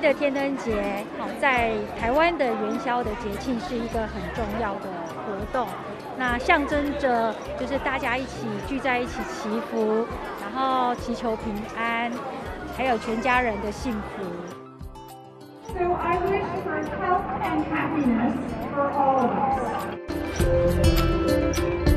的天灯节，在台湾的元宵的节庆是一个很重要的活动，那象征着就是大家一起聚在一起祈福，然后祈求平安，还有全家人的幸福。 So I wish for health and happiness for all of us.